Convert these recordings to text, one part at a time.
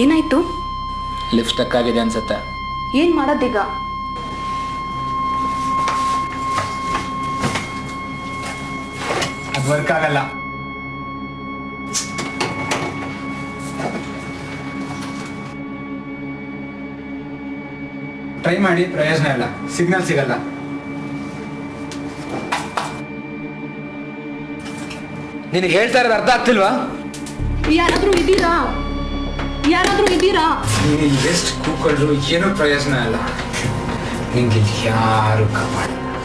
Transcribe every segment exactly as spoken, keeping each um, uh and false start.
ಏನಾಯ್ತು? Lift stuck ಆಗಿದೆ ಅನ್ಸುತ್ತೆ. ಏನ್ ಮಾಡೋದೀಗ? ಅದು ವರ್ಕ್ ಆಗಲ್ಲ. ಟ್ರೈ ಮಾಡಿ, ಪ್ರಯೋಜನ ಇಲ್ಲ, ಸಿಗ್ನಲ್ ಸಿಗಲ್ಲ. ನಿನಗೆ ಹೇಳ್ತಾ ಇರೋದು ಅರ್ಥ ಆಗ್ತಿಲ್ವಾ? ಯಾರಾದ್ರೂ ಇದ್ದೀರಾ? ಯಾರಾದ್ರೂ ಇದ್ದೀರಾ? ನೀನು ಎಷ್ಟು ಕೂತ್ಕೊಂಡ್ರು ಏನೂ ಪ್ರಯೋಜನ ಇಲ್ಲ. ನಿಂಗೆ ಯಾರು ಕಾಪಾಡ.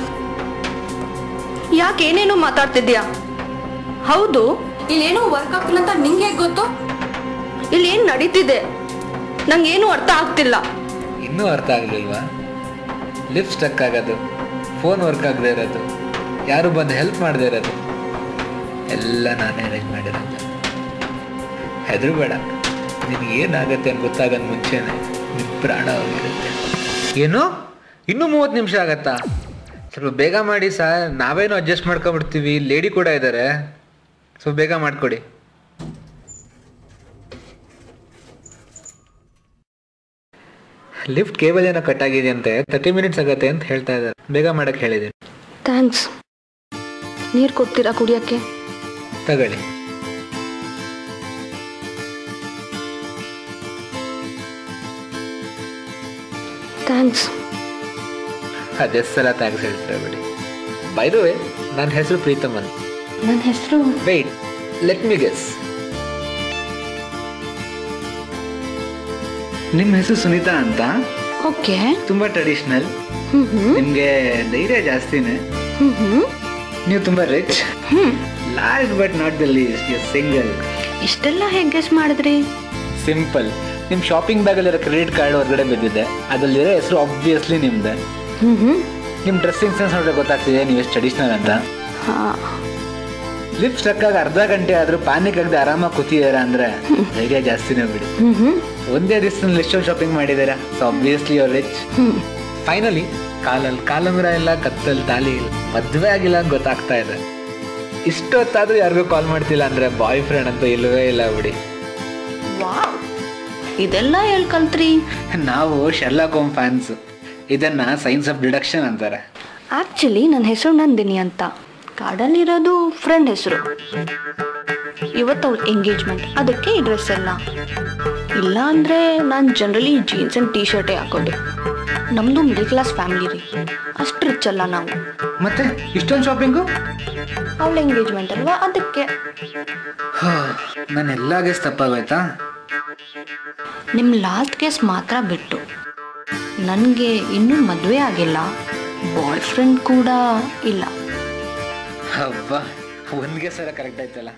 ಯಾಕೆ ಏನೇನೋ ಮಾತಾಡ್ತಿದ್ಯಾ? ಹೌದು, ಇಲ್ಲೇನೋ ವರ್ಕ್ ಆಗ್ತಿಲ್ಲ ಅಂತ ನಿಂಗೆ ಹೇಗೆ ಗೊತ್ತು? ಇಲ್ಲಿ ಏನ್ ನಡೀತಿದೆ ನಂಗೇನು ಅರ್ಥ ಆಗ್ತಿಲ್ಲ. ಇನ್ನೂ ಅರ್ಥ ಆಗಲಿಲ್ವಾ? ಲಿಫ್ಟ್ ಸ್ಟಕ್ ಆಗೋದು, ಫೋನ್ ವರ್ಕ್ ಆಗದೆ ಇರೋದು, ಯಾರು ಬಂದು ಹೆಲ್ಪ್ ಮಾಡದೇ ಇರೋದು ಎಲ್ಲ ನಾನೇ ಅರೇಂಜ್ ಮಾಡಿರೋದು. ಹೆದರು ಬೇಡ, ನಿನಗೆ ಏನಾಗತ್ತೆ ಅಂತ ಗೊತ್ತಾಗೋದು ಮುಂಚೆನೆ ನಿನ್ನ ಪ್ರಾಣ ಹೋಗಿರುತ್ತೆ. ಏನು ಇನ್ನೂ ಮೂವತ್ತು ನಿಮಿಷ ಆಗತ್ತಾ? ಸ್ವಲ್ಪ ಬೇಗ ಮಾಡಿ ಸರ್, ನಾವೇನು ಅಡ್ಜಸ್ಟ್ ಮಾಡ್ಕೊಂಬಿಡ್ತೀವಿ. ಲೇಡಿ ಕೂಡ ಇದ್ದಾರೆ, ಸ್ವಲ್ಪ ಬೇಗ ಮಾಡಿಕೊಡಿ. ಲಿಫ್ಟ್ ಕೇಬಲ್ ಏನೋ ಕಟ್ ಆಗಿದೆ ಅಂತೆ, ತರ್ಟಿ ಮಿನಿಟ್ಸ್ ಆಗತ್ತೆ ಅಂತ ಹೇಳ್ತಾ ಇದ್ದಾರೆ. ಬೇಗ ಮಾಡಕ್ಕೆ ಹೇಳಿದ್ದೀನಿ. ಥ್ಯಾಂಕ್ಸ್. ನೀರು ಕೊಡ್ತೀರಾ ಕುಡಿಯೋಕ್ಕೆ? ತಗೊಳ್ಳಿ. ಥ್ಯಾಂಕ್ಸ್. ಅದೆಷ್ಟು ಸಲ ಥ್ಯಾಂಕ್ಸ್ ಹೇಳ್ತಾರೆ ಬಿಡಿ. ಬೈ ದ ವೇ, ನನ್ನ ಹೆಸರು ಪ್ರೀತಮ್ ಅಂತ. ನನ್ನ ಹೆಸರು ವೇಟ್, ಲೆಟ್ ಮಿ ಗೆಸ್. ನಿಮ್ಮ ಹೆಸರು ಸುನೀತಾ ಅಂತ? ಓಕೆ. ತುಂಬಾ ಟ್ರೆಡಿಷನಲ್. ಹ್ಮ್ ಹ್ಮ್ ನಿಮ್ಗೆ ಧೈರ್ಯ ಜಾಸ್ತಿನೇ. ಹ್ಮ್ ಹ್ಮ್ ನೀವು ತುಂಬಾ rich. Hmm last but not the least, you single. ಇಷ್ಟೆಲ್ಲ ಹೇಗೆ ಗೆಸ್ ಮಾಡಿದ್ರಿ? ಸಿಂಪಲ್. ನಿಮ್ಮ ಶಾಪಿಂಗ್ ಬ್ಯಾಗಲ್ಲಿರೋ ಕ್ರೆಡಿಟ್ ಕಾರ್ಡ್ ಹೊರಗಡೆ ಬಿದ್ದಿದೆ, ಅದರಲ್ಲಿರೋ ಹೆಸರು ಆಬ್ವಿಯಸ್ಲಿ ನಿಮ್ದೆ. ಹ್ಮ್ ಹ್ಮ್ ನಿಮ್ಮ ಡ್ರೆಸ್ಸಿಂಗ್ ಸೆನ್ಸ್ ನೋಡಿದ್ರೆ ಗೊತ್ತಾಗ್ತಿದೆ ನೀವು ಎಷ್ಟು ಟ್ರೆಡಿಷನಲ್ ಅಂತ. ಹಾ. ಲಿಫ್ಟ್ ಸ್ಟಕ್ ಆಗಿ ಅರ್ಧ ಗಂಟೆ ಆದ್ರೂ ಪ್ಯಾನಿಕ್ ಆಗದೆ ಆರಾಮಾಗಿ ಕೂತಿದ್ದೀರಾ ಅಂದ್ರೆ ಧೈರ್ಯ ಜಾಸ್ತಿನೇ ಬಿಡಿ. ಹ್ಮ್ ಹ್ಮ್ ಒಂದೇ ದಿವಸದಲ್ಲಿ ಎಷ್ಟೊಂದು ಶಾಪಿಂಗ್ ಮಾಡಿದ್ದೀರಾ, so obviously your rich. Hmm finally ಕಾಲಲ್ಲಿ ಕಾಲಂಗ್ರ ಇಲ್ಲ, ಕತ್ತಲ್ಲಿ ತಾಲಿ ಇಲ್ಲ, ಮದುವೆ ಆಗಿಲ್ಲ ಅಂತ ಗೊತ್ತಾಗ್ತಾ ಇದೆ. ಇಷ್ಟೊತ್ತಾದ್ರೂ ಯಾರಿಗೂ ಕಾಲ್ ಮಾಡ್ತಿಲ್ಲ ಅಂದ್ರೆ ಬಾಯ್ ಫ್ರೆಂಡ್ ಅಂತೂ ಇಲ್ಲವೇ ಇಲ್ಲ ಬಿಡಿ. ವಾವ್, ಇದೆಲ್ಲ ಎಲ್ಲಿ ಕಲ್ತ್ರಿ? ನಾವು ಶರ್ಲಾಕ್ ಹೋಮ್ ಫ್ಯಾನ್ಸ್. ಇದನ್ನ ಸೈನ್ಸ್ ಆಫ್ ಡಿಡಕ್ಷನ್ ಅಂತಾರೆ. ಆಕ್ಚುಲಿ ನನ್ನ ಹೆಸರು ನಂದಿನಿ ಅಂತ. ಕಾರ್ಡಲ್ಲಿರೋದು ಫ್ರೆಂಡ್ ಹೆಸರು. ಇವತ್ತು ಅವ್ರ ಎಂಗೇಜ್ಮೆಂಟ್, ಅದಕ್ಕೆ ಈ ಡ್ರೆಸ್ ಎಲ್ಲ. ಇಲ್ಲ ಅಂದರೆ ನಾನು ಜನರಲಿ ಜೀನ್ಸ್ ಆ್ಯಂಡ್ ಟೀ ಶರ್ಟೇ ಹಾಕೋದು. ನಮ್ಮದು ಮಿಡಲ್ ಕ್ಲಾಸ್ ಫ್ಯಾಮಿಲಿ ರೀ, ಅಷ್ಟು ರಿಚ್ ಅಲ್ಲ ನಾವು. ಮತ್ತೆ ಇಷ್ಟೊಂದು ಶಾಪಿಂಗು? ಅವಳ ಎಂಗೇಜ್ಮೆಂಟ್ ಅಲ್ವಾ, ಅದಕ್ಕೆ. ನಾನು ಎಲ್ಲ ಗೆಸ್ ತಪ್ಪಾಗೋಯ್ತಾ? ನಿಮ್ಮ ಲಾಸ್ಟ್ ಗೆಸ್ ಮಾತ್ರ ಬಿಟ್ಟು. ನನಗೆ ಇನ್ನೂ ಮದುವೆ ಆಗಿಲ್ಲ, ಬಾಯ್ ಫ್ರೆಂಡ್ ಕೂಡ ಇಲ್ಲ. ಹಬ್ಬ, ಒಂದು ಗೆಸ್ ಎಲ್ಲ ಕರೆಕ್ಟ್ ಆಯ್ತಲ್ಲ.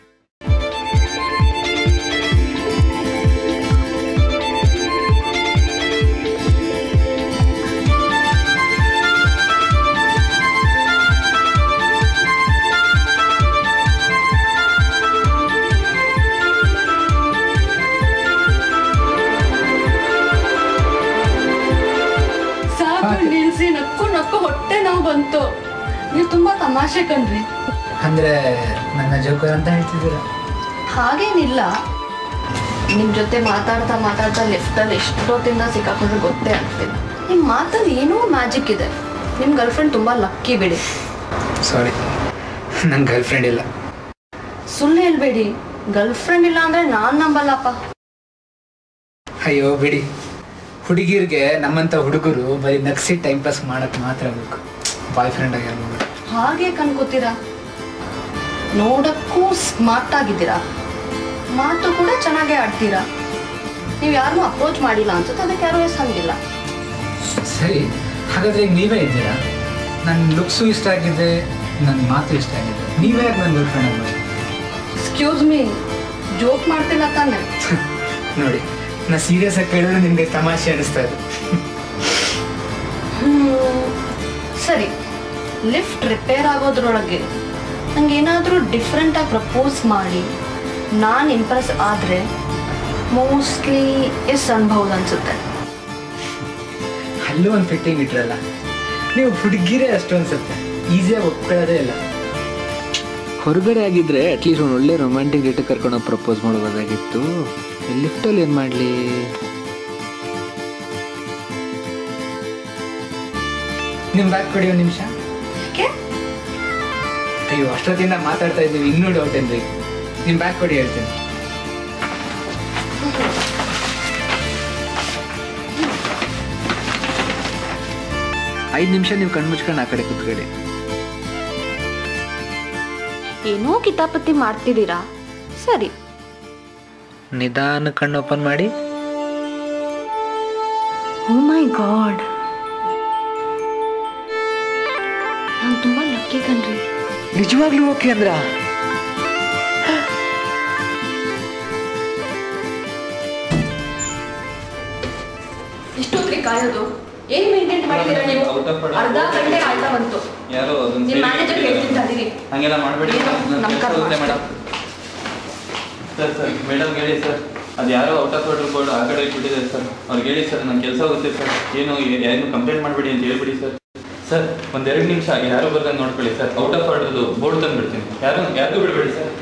ನಿಲ್ಸಿ, ನಕ್ಕು ನಕ್ಕು ಹೊಟ್ಟೆ ನೋವು ಬಂತು. ನೀವು ತುಂಬಾ ತಮಾಷೆ ಕಣ್ರಿ. ಅಂದ್ರೆ ನನ್ನ ಜೋಕರ್ ಅಂತ ಹೇಳ್ತಿದ್ದೀರಾ? ಹಾಗೇನಿಲ್ಲ, ನಿಮ್ ಜೊತೆ ಮಾತಾಡ್ತಾ ಮಾತಾಡ್ತಾ ಲಿಫ್ಟಲ್ಲಿ ಎಷ್ಟೊತ್ತಿಂದ ಸಿಕ್ಕಾಕೊಂಡ್ರೆ ಗೊತ್ತೇ ಆಗ್ತಿಲ್ಲ. ನಿಮ್ ಮಾತಲ್ಲಿ ಏನೋ ಮ್ಯಾಜಿಕ್ ಇದೆ. ನಿಮ್ ಗರ್ಲ್ ಫ್ರೆಂಡ್ ತುಂಬಾ ಲಕ್ಕಿ ಬಿಡಿ. ಸಾರಿ, ನನ್ನ ಗರ್ಲ್ ಫ್ರೆಂಡ್ ಇಲ್ಲ. ಸುಳ್ಳು ಹೇಳ್ಬೇಡಿ, ಗರ್ಲ್ ಫ್ರೆಂಡ್ ಇಲ್ಲ ಅಂದ್ರೆ ನಾನ್ ನಂಬಲ್ಲಪ್ಪ. ಅಯ್ಯೋ ಬಿಡಿ, ಹುಡುಗಿರಿಗೆ ನಮ್ಮಂಥ ಹುಡುಗರು ಬರೀ ನಗ್ಸಿ ಟೈಮ್ ಪಾಸ್ ಮಾಡಕ್ ಮಾತ್ರ ಬೇಕು, ಬಾಯ್ ಫ್ರೆಂಡ್ ಆಗಿರ್ಬೋದು. ಹಾಗೆ ಕನ್ಕೋತೀರಾ? ನೋಡಕ್ಕೂ ಸ್ಮಾರ್ಟ್ ಆಗಿದ್ದೀರಾ, ಮಾತು ಕೂಡ ಚೆನ್ನಾಗೇ ಆಡ್ತೀರಾ. ನೀವು ಯಾರನ್ನೂ ಅಪ್ರೋಚ್ ಮಾಡಿಲ್ಲ ಅನ್ಸುತ್ತೆ, ಅದಕ್ಕೆ ಯಾರು ಎಸಂಗಿಲ್ಲ. ಸರಿ, ಹಾಗಾದ್ರೆ ಈಗ ನೀವೇ ಇದ್ದೀರಾ. ನನ್ನ ಲುಕ್ಸು ಇಷ್ಟ ಆಗಿದೆ, ನನ್ನ ಮಾತು ಇಷ್ಟ ಆಗಿದೆ, ನೀವೇ ಯಾಕೆ ನನ್ನ ಗರ್ಲ್ ಫ್ರೆಂಡ್ ಆಗ್ಬೋದು? ಎಕ್ಸ್ಕ್ಯೂಸ್ ಮೀ, ಜೋಕ್ ಮಾಡ್ತಿಲ್ಲ ತಾನೆ? ನೋಡಿ, ನಾ ಸೀರಿಯಸ್ ಆಗಿ ಕೇಳಿದ್ರೆ ನಿಮಗೆ ತಮಾಷೆ ಅನಿಸ್ತಾ ಇದೆ. ಸರಿ, ಲಿಫ್ಟ್ ರಿಪೇರ್ ಆಗೋದ್ರೊಳಗೆ ನಂಗೆ ಏನಾದರೂ ಡಿಫ್ರೆಂಟಾಗಿ ಪ್ರಪೋಸ್ ಮಾಡಿ ನಾನು ಇಂಪ್ರೆಸ್ ಆದರೆ ಮೋಸ್ಟ್ಲಿ ಎಸ್ ಅನ್ಬಹುದು ಅನ್ಸುತ್ತೆ. ಅಲ್ಲೂ ಒಂದು ಫಿಟ್ಟಿಂಗ್ ಇಟ್ರಲ್ಲ, ನೀವು ಹುಡುಗಿರೇ ಅಷ್ಟು ಅನ್ಸುತ್ತೆ, ಈಸಿಯಾಗಿ ಒಪ್ಕೊಳ್ಳೋದೇ ಇಲ್ಲ. ಹೊರಗಡೆ ಆಗಿದ್ರೆ ಅಟ್ಲೀಸ್ಟ್ ಒಂದು ಒಳ್ಳೆ ರೊಮ್ಯಾಂಟಿಕ್ ಡೇಟ್ ಕರ್ಕೊಂಡು ಪ್ರಪೋಸ್ ಮಾಡ್ಬೋದಾಗಿತ್ತು. ಲಿಫ್ಟಲ್ಲಿ ಏನು ಮಾಡಲಿ? ನಿಮ್ಮ ಬ್ಯಾಗ್ ಕೊಡಿ ಒಂದು ನಿಮಿಷ. ಅಯ್ಯೋ ಅಷ್ಟೊತ್ತಿಂದ ಮಾತಾಡ್ತಾ ಇದ್ದೀವಿ, ಇನ್ನೂ ಡೌಟ್ ಏನ್ರಿ? ನಿಮ್ಮ ಬ್ಯಾಗ್ ಕೊಡಿ ಹೇಳ್ತೇನೆ. ಐದು ನಿಮಿಷ ನೀವು ಕಣ್ಣು ಮುಚ್ಕೊಂಡು ಆ ಕಡೆ ಕೂತ್ಕೊಳ್ಳಿ. ಏನೋ ಕಿತಾಪತಿ ಮಾಡ್ತಿದ್ದೀರಾ, ಸರಿ. ನಿಧಾನ ಕಣ್ಣು ಓಪನ್ ಮಾಡಿ. ಓ ಮೈ ಗಾಡ್, ನಾನು ತುಂಬಾ ಲಕ್ಕಿ ಕಣ್ರಿ. ನಿಜವಾಗ್ಲೂ ಓಕೆ ಅಂದ್ರ? ಎಷ್ಟೊತ್ತಿಗೆ ಕಾಯೋದು? ಏನ್ ಮೇಂಟೈನ್ ಮಾಡಿದ್ದೀರಾ ನೀವು? ಅರ್ಧ ಗಂಟೆ ಆಯ್ತಾ ಬಂತು. ಯಾರೋ ನಿಮ್ಮ ಮ್ಯಾನೇಜರ್ ಹೇಳ್ತಿದ್ದೀರಿ ಹಂಗೆಲ್ಲ ಮಾಡಬೇಡಿ ನಮ್ಮ ಮೇಡಮ್. ಸರ್ ಸರ್ ಮೇಡಮ್ ಹೇಳಿ ಸರ್, ಅದು ಯಾರೋ ಔಟ್ ಆಫ್ ಆರ್ಡರ್ ಬೋರ್ಡ್ ಆ ಕಡೆ ಇಟ್ಬಿಟ್ಟಿದೆ ಸರ್. ಅವ್ರಿಗೆ ಹೇಳಿ ಸರ್, ನನ್ನ ಕೆಲಸ ಹೋಗುತ್ತೆ ಸರ್, ಏನು ಏನು ಕಂಪ್ಲೇಂಟ್ ಮಾಡಬೇಡಿ ಅಂತ ಹೇಳ್ಬಿಡಿ ಸರ್. ಸರ್ ಒಂದೆರಡು ನಿಮಿಷ ಯಾರೋ ಬರ್ದಂಗೆ ನೋಡ್ಕೊಳ್ಳಿ ಸರ್. ಔಟ್ ಆಫ್ ಆರ್ಡರ್ದು ಬೋರ್ಡ್ ತಂದುಬಿಡ್ತೀನಿ, ಯಾರು ಯಾರಿಗೂ ಬಿಡಬೇಡಿ ಸರ್.